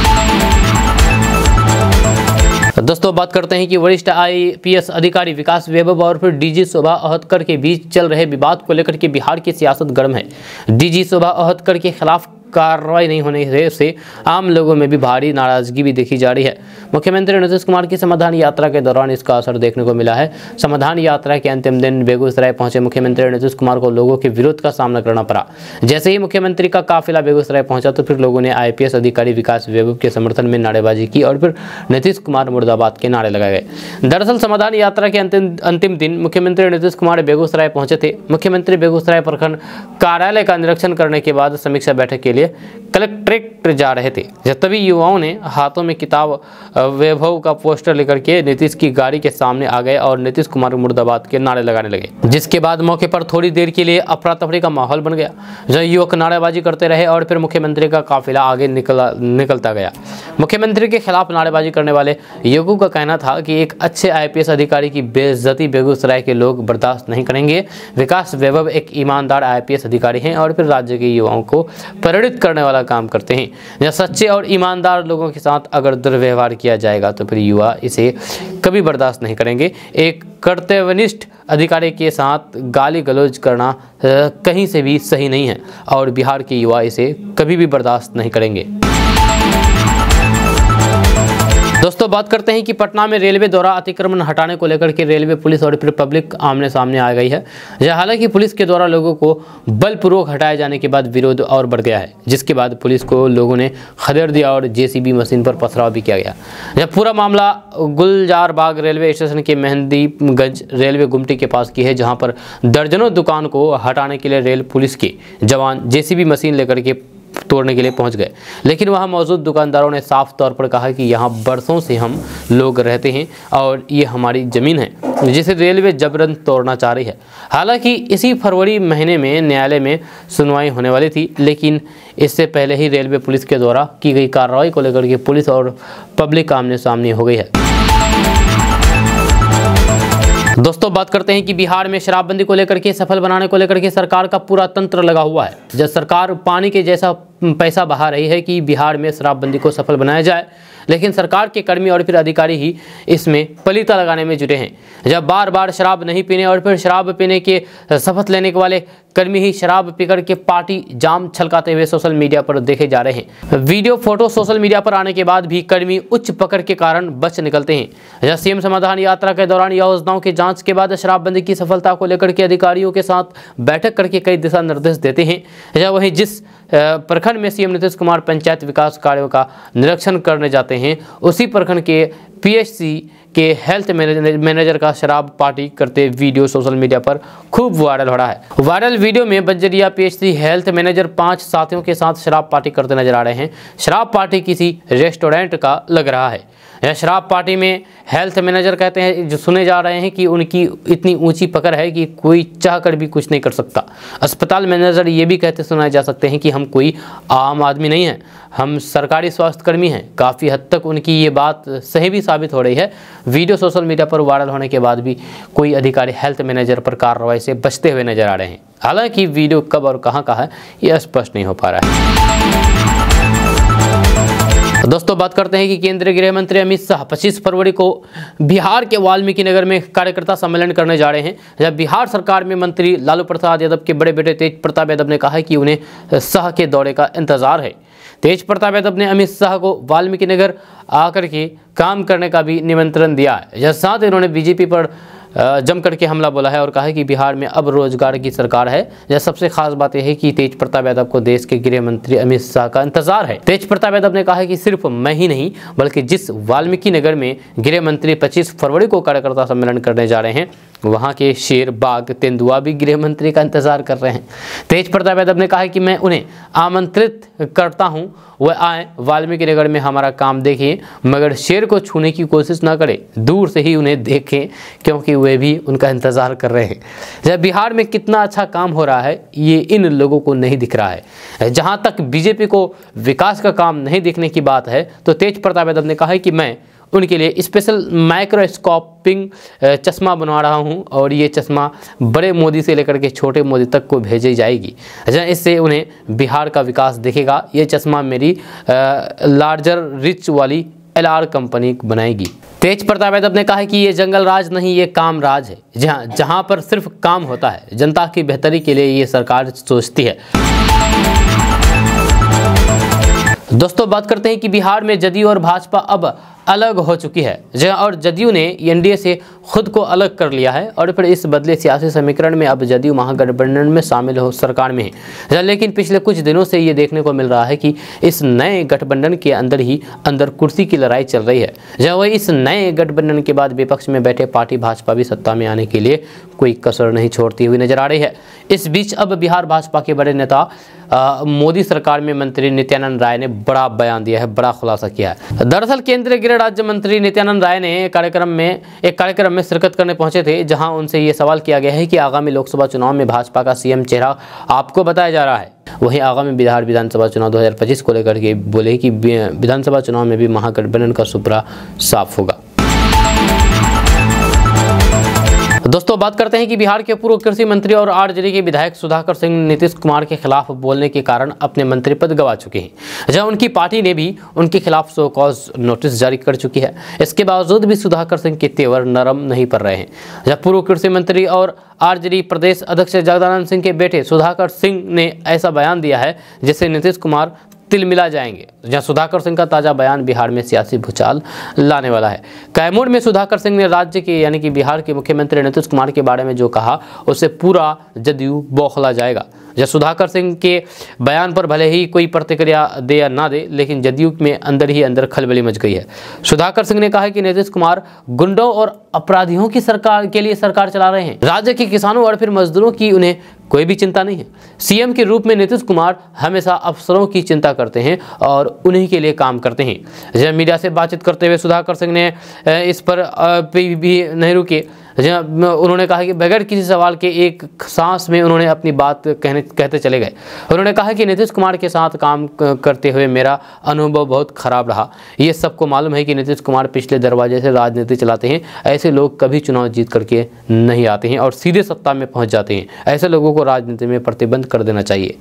S1: दोस्तों बात करते हैं कि वरिष्ठ IPS अधिकारी विकास वैभव और फिर DG शोभा अहतकर के बीच चल रहे विवाद को लेकर के बिहार की सियासत गर्म है। DG शोभा अहतकर के खिलाफ कार्रवाई नहीं होने से आम लोगों में भी भारी नाराजगी भी देखी जा रही है। मुख्यमंत्री नीतीश कुमार की समाधान यात्रा के दौरान इसका असर देखने को मिला है। समाधान यात्रा के अंतिम दिन बेगूसराय पहुंचे मुख्यमंत्री नीतीश कुमार को लोगों के विरोध का सामना करना पड़ा। जैसे ही मुख्यमंत्री का काफिला बेगूसराय पहुंचा तो फिर लोगों ने IPS अधिकारी विकास वैभव के समर्थन में नारेबाजी की और फिर नीतीश कुमार मुर्दाबाद के नारे लगाए गए। दरअसल समाधान यात्रा के अंतिम दिन मुख्यमंत्री नीतीश कुमार बेगूसराय पहुंचे थे। मुख्यमंत्री बेगूसराय प्रखंड कार्यालय का निरीक्षण करने के बाद समीक्षा बैठक के लिए कलेक्ट्रेट जा रहे थे। जब तभी युवाओं ने हाथों में किताब वैभव का पोस्टर लेकर के नीतीश की गाड़ी के सामने आ गए और नीतीश कुमार मुर्दाबाद के नारे लगाने लगे, जिसके बाद मौके पर थोड़ी देर के लिए अफरा तफरी का माहौल बन गया। जब युवक नारेबाजी करते रहे और फिर मुख्यमंत्री का काफिला आगे निकलता गया। मुख्यमंत्री के खिलाफ नारेबाजी करने वाले युवकों का कहना था कि एक अच्छे IPS अधिकारी की बेइज्जती बेगूसराय के लोग बर्दाश्त नहीं करेंगे। विकास वैभव एक ईमानदार IPS अधिकारी हैं और फिर राज्य के युवाओं को प्रेरित करने वाला काम करते हैं। जहाँ सच्चे और ईमानदार लोगों के साथ अगर दुर्व्यवहार किया जाएगा तो फिर युवा इसे कभी बर्दाश्त नहीं करेंगे। एक कर्तव्यनिष्ठ अधिकारी के साथ गाली गलौज करना कहीं से भी सही नहीं है और बिहार के युवा इसे कभी भी बर्दाश्त नहीं करेंगे। दोस्तों बात करते हैं कि पटना में रेलवे द्वारा अतिक्रमण हटाने को लेकर के रेलवे पुलिस और फिर पब्लिक आमने सामने आ गई है। हालांकि पुलिस के द्वारा लोगों को बलपूर्वक हटाए जाने के बाद विरोध और बढ़ गया है, जिसके बाद पुलिस को लोगों ने खदेड़ दिया और JCB मशीन पर पथराव भी किया गया। यह पूरा मामला गुलजार बाग रेलवे स्टेशन के मेहंदीगंज रेलवे गुमटी के पास की है, जहाँ पर दर्जनों दुकान को हटाने के लिए रेल पुलिस के जवान JCB मशीन लेकर के तोड़ने के लिए पहुंच गए। लेकिन वहां मौजूद दुकानदारों ने साफ तौर पर कहा कि यहां बरसों से हम लोग रहते हैं और ये हमारी ज़मीन है जिसे रेलवे जबरन तोड़ना चाह रही है। हालांकि इसी फरवरी महीने में न्यायालय में सुनवाई होने वाली थी, लेकिन इससे पहले ही रेलवे पुलिस के द्वारा की गई कार्रवाई को लेकर के पुलिस और पब्लिक आमने सामने हो गई है। दोस्तों बात करते हैं कि बिहार में शराबबंदी को लेकर के सफल बनाने को लेकर के सरकार का पूरा तंत्र लगा हुआ है। जब सरकार पानी के जैसा पैसा बहा रही है कि बिहार में शराबबंदी को सफल बनाया जाए, लेकिन सरकार के कर्मी और फिर अधिकारी ही इसमें पलीता लगाने में जुटे हैं। जब बार बार शराब नहीं पीने और फिर शराब पीने के शपथ लेने के वाले कर्मी ही शराब पीकर के पार्टी जाम छलकाते हुए सोशल मीडिया पर देखे जा रहे हैं। वीडियो फोटो सोशल मीडिया पर आने के बाद भी कर्मी उच्च पकड़ के कारण बच निकलते हैं। जब CM समाधान यात्रा के दौरान योजनाओं की जांच के बाद शराबबंदी की सफलता को लेकर के अधिकारियों के साथ बैठक करके कई दिशा निर्देश देते हैं। जब वहीं जिस प्रखंड में CM नीतीश कुमार पंचायत विकास कार्यों का निरीक्षण करने जाते हैं, उसी प्रखंड के PHC के हेल्थ मैनेजर का शराब पार्टी करते वीडियो सोशल मीडिया पर खूब वायरल हो रहा है। वायरल वीडियो में बंजरिया PHC हेल्थ मैनेजर 5 साथियों के साथ शराब पार्टी करते नजर आ रहे हैं। शराब पार्टी किसी रेस्टोरेंट का लग रहा है। यह शराब पार्टी में हेल्थ मैनेजर कहते हैं, जो सुने जा रहे हैं कि उनकी इतनी ऊंची पकड़ है कि कोई चाहकर भी कुछ नहीं कर सकता। अस्पताल मैनेजर ये भी कहते सुनाए जा सकते हैं कि हम कोई आम आदमी नहीं हैं, हम सरकारी स्वास्थ्य कर्मी हैं। काफ़ी हद तक उनकी ये बात सही भी साबित हो रही है। वीडियो सोशल मीडिया पर वायरल होने के बाद भी कोई अधिकारी हेल्थ मैनेजर पर कार्रवाई से बचते हुए नजर आ रहे हैं। हालांकि वीडियो कब और कहां का है यह स्पष्ट नहीं हो पा रहा है। दोस्तों बात करते हैं कि केंद्रीय गृह मंत्री अमित शाह 25 फरवरी को बिहार के वाल्मीकि नगर में कार्यकर्ता सम्मेलन करने जा रहे हैं। जब बिहार सरकार में मंत्री लालू प्रसाद यादव के बड़े बेटे तेज प्रताप यादव ने कहा है कि उन्हें शाह के दौरे का इंतजार है। तेज प्रताप यादव ने अमित शाह को वाल्मीकि नगर आकर के काम करने का भी निमंत्रण दिया है। साथ ही उन्होंने बीजेपी पर जम करके हमला बोला है और कहा है कि बिहार में अब रोजगार की सरकार है। यह सबसे खास बात यह है कि तेज प्रताप यादव को देश के गृह मंत्री अमित शाह का इंतजार है। तेज प्रताप यादव ने कहा है कि सिर्फ मैं ही नहीं बल्कि जिस वाल्मीकि नगर में गृह मंत्री 25 फरवरी को कार्यकर्ता सम्मेलन करने जा रहे हैं वहां के शेर, बाघ, तेंदुआ भी गृह मंत्री का इंतजार कर रहे हैं। तेज प्रताप यादव ने कहा है कि मैं उन्हें आमंत्रित करता हूं, वह आए, वाल्मीकि नगर में हमारा काम देखें, मगर शेर को छूने की कोशिश ना करें, दूर से ही उन्हें देखें, क्योंकि वे भी उनका इंतजार कर रहे हैं। जब बिहार में कितना अच्छा काम हो रहा है ये इन लोगों को नहीं दिख रहा है। जहां तक बीजेपी को विकास का काम नहीं दिखने की बात है, तो तेज प्रताप यादव ने कहा है कि मैं उनके लिए स्पेशल माइक्रोस्कोपिंग चश्मा बनवा रहा हूं, और ये चश्मा बड़े मोदी से लेकर के छोटे मोदी तक को भेजी जाएगी। इससे उन्हें बिहार का विकास दिखेगा। ये चश्मा मेरी लार्जर रिच वाली LR कंपनी बनाएगी। तेज प्रताप यादव ने कहा है कि ये जंगल राज नहीं, ये काम राज है, जहां पर सिर्फ काम होता है। जनता की बेहतरी के लिए ये सरकार सोचती है। दोस्तों, बात करते हैं कि बिहार में जदयू और भाजपा अब अलग हो चुकी है, और जदयू ने NDA से खुद को अलग कर लिया है, और फिर इस बदले सियासी समीकरण में अब जदयू महागठबंधन में शामिल हो सरकार में है। लेकिन पिछले कुछ दिनों से ये देखने को मिल रहा है कि इस नए गठबंधन के अंदर ही अंदर कुर्सी की लड़ाई चल रही है। जब इस नए गठबंधन के बाद विपक्ष में बैठे पार्टी भाजपा भी सत्ता में आने के लिए कोई कसर नहीं छोड़ती हुई नजर आ रही है। इस बीच अब बिहार भाजपा के बड़े नेता मोदी सरकार में मंत्री नित्यानंद राय ने बड़ा बयान दिया है, बड़ा खुलासा किया है। दरअसल केंद्रीय गृह राज्य मंत्री नित्यानंद राय ने एक कार्यक्रम में शिरकत करने पहुंचे थे, जहां उनसे ये सवाल किया गया है कि आगामी लोकसभा चुनाव में भाजपा का CM चेहरा आपको बताया जा रहा है। वहीं आगामी बिहार विधानसभा चुनाव 2025 को लेकर के बोले कि विधानसभा चुनाव में भी महागठबंधन का सुपड़ा साफ होगा। दोस्तों, बात करते हैं कि बिहार के पूर्व कृषि मंत्री और RJD के विधायक सुधाकर सिंह नीतीश कुमार के खिलाफ बोलने के कारण अपने मंत्री पद गंवा चुके हैं। जहां उनकी पार्टी ने भी उनके खिलाफ शो कॉज नोटिस जारी कर चुकी है। इसके बावजूद भी सुधाकर सिंह के तेवर नरम नहीं पड़ रहे हैं। जब पूर्व कृषि मंत्री और RJD प्रदेश अध्यक्ष जगदानंद सिंह के बेटे सुधाकर सिंह ने ऐसा बयान दिया है जिससे नीतीश कुमार तिल मिला जाएंगे। जहां सुधाकर सिंह का ताजा बयान बिहार में सियासी भूचाल लाने वाला है। कैमूर में सुधाकर सिंह ने राज्य के यानी कि बिहार के मुख्यमंत्री नीतीश कुमार के बारे में जो कहा उससे पूरा जदयू बौखला जाएगा। जब सुधाकर सिंह के बयान पर भले ही कोई प्रतिक्रिया दे या ना दे, लेकिन जदयू में अंदर ही अंदर खलबली मच गई है। सुधाकर सिंह ने कहा है कि नीतीश कुमार गुंडों और अपराधियों की सरकार के लिए सरकार चला रहे हैं। राज्य के किसानों और फिर मजदूरों की उन्हें कोई भी चिंता नहीं है। CM के रूप में नीतीश कुमार हमेशा अफसरों की चिंता करते हैं और उन्हीं के लिए काम करते हैं। जब मीडिया से बातचीत करते हुए सुधाकर सिंह ने इस पर भी नहीं रुके। उन्होंने कहा कि बगैर किसी सवाल के एक सांस में उन्होंने अपनी बात कहते चले गए। उन्होंने कहा कि नीतीश कुमार के साथ काम करते हुए मेरा अनुभव बहुत खराब रहा। ये सबको मालूम है कि नीतीश कुमार पिछले दरवाजे से राजनीति चलाते हैं। ऐसे लोग कभी चुनाव जीत करके नहीं आते हैं और सीधे सत्ता में पहुंच जाते हैं। ऐसे लोगों को राजनीति में प्रतिबंध कर देना चाहिए।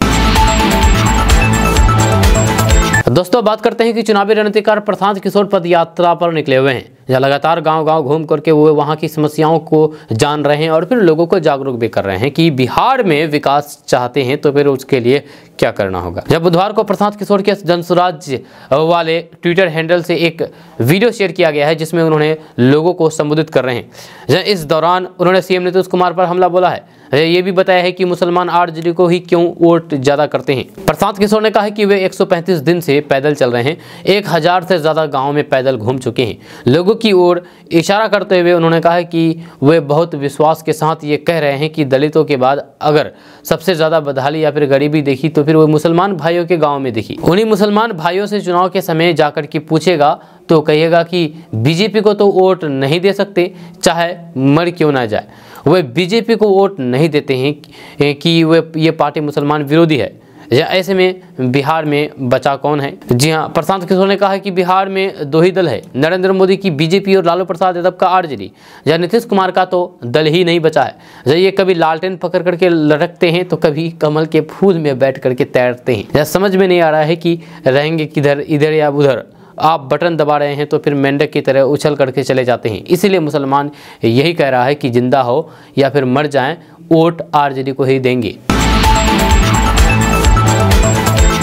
S1: दोस्तों, बात करते हैं कि चुनावी रणनीतिकार प्रशांत किशोर पद यात्रा पर निकले हुए हैं। जहाँ लगातार गांव-गांव घूम करके वो वहाँ की समस्याओं को जान रहे हैं और फिर लोगों को जागरूक भी कर रहे हैं कि बिहार में विकास चाहते हैं तो फिर उसके लिए क्या करना होगा। जब बुधवार को प्रशांत किशोर के जनसुराज वाले ट्विटर हैंडल से एक वीडियो शेयर किया गया है जिसमें उन्होंने लोगों को संबोधित कर रहे हैं। इस दौरान उन्होंने CM नीतीश कुमार पर हमला बोला है। ये भी बताया है कि मुसलमान RJD को ही क्यों वोट ज्यादा करते हैं। प्रशांत किशोर ने कहा कि वे 135 दिन से पैदल चल रहे हैं, 1000 से ज्यादा गाँव में पैदल घूम चुके हैं। लोगों की ओर इशारा करते हुए उन्होंने कहा कि वे बहुत विश्वास के साथ ये कह रहे हैं कि दलितों के बाद अगर सबसे ज्यादा बदहाली या फिर गरीबी देखी तो फिर वो मुसलमान भाइयों के गांव में दिखी। उन्हीं मुसलमान भाइयों से चुनाव के समय जाकर के पूछेगा तो कहिएगा कि बीजेपी को तो वोट नहीं दे सकते, चाहे मर क्यों ना जाए। वे बीजेपी को वोट नहीं देते हैं कि वे ये पार्टी मुसलमान विरोधी है। ऐसे में बिहार में बचा कौन है। जी हाँ, प्रशांत किशोर ने कहा है कि बिहार में दो ही दल है, नरेंद्र मोदी की बीजेपी और लालू प्रसाद यादव का RJD। या नीतीश कुमार का तो दल ही नहीं बचा है। जब ये कभी लालटेन पकड़ करके लटकते हैं तो कभी कमल के फूल में बैठ करके तैरते हैं। या समझ में नहीं आ रहा है कि रहेंगे किधर, इधर या उधर। आप बटन दबा रहे हैं तो फिर मेंढक की तरह उछल करके चले जाते हैं। इसीलिए मुसलमान यही कह रहा है कि जिंदा हो या फिर मर जाएं, वोट RJD को ही देंगे।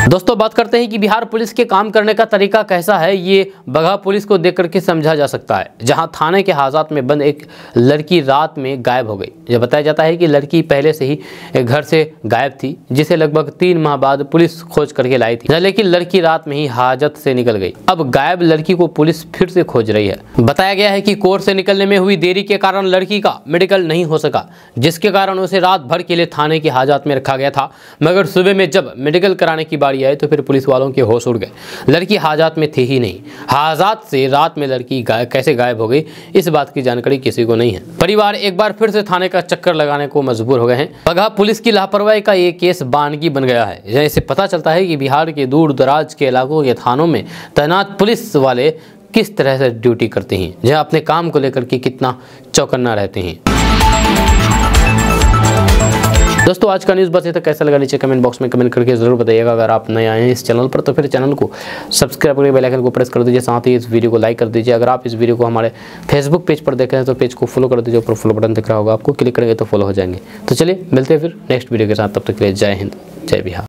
S1: दोस्तों बात करते हैं कि बिहार पुलिस के काम करने का तरीका कैसा है, ये बगहा पुलिस को देख करके समझा जा सकता है। जहां थाने के हाजात में बंद एक लड़की रात में गायब हो गई। यह बताया जाता है कि लड़की पहले से ही घर से गायब थी, जिसे लगभग 3 माह बाद पुलिस खोज करके लाई थी, लेकिन लड़की रात में ही हाजत से निकल गई। अब गायब लड़की को पुलिस फिर से खोज रही है। बताया गया है कि कोर्ट से निकलने में हुई देरी के कारण लड़की का मेडिकल नहीं हो सका, जिसके कारण उसे रात भर के लिए थाने की हाजत में रखा गया था। मगर सुबह में जब मेडिकल कराने की बारी आई तो फिर पुलिस वालों के होश उड़ गए। लड़की हाजत में थी ही नहीं। हाजत से रात में लड़की कैसे गायब हो गई, इस बात की जानकारी किसी को नहीं है। परिवार एक बार फिर से थाने का चक्कर लगाने को मजबूर हो गए हैं। बगहा पुलिस की लापरवाही का ये केस बानगी बन गया है। जैसे पता चलता है कि बिहार के दूर दराज के इलाकों के थानों में तैनात पुलिस वाले किस तरह से ड्यूटी करते हैं, जहां अपने काम को लेकर के कितना चौकन्ना रहते हैं। दोस्तों आज का न्यूज़ बस ये तक। कैसा लगा नीचे कमेंट बॉक्स में कमेंट करके जरूर बताइएगा। अगर आप नए आए हैं इस चैनल पर तो फिर चैनल को सब्सक्राइब करके बेल आइकन को प्रेस कर दीजिए, साथ ही इस वीडियो को लाइक कर दीजिए। अगर आप इस वीडियो को हमारे फेसबुक पेज पर देख रहे हैं तो पेज को फॉलो कर दीजिए, ऊपर फॉलो बटन दिख रहा होगा आपको, क्लिक करेंगे तो फॉलो हो जाएंगे। तो चलिए मिलते हैं फिर नेक्स्ट वीडियो के साथ, तब तक के लिए जय हिंद जय बिहार।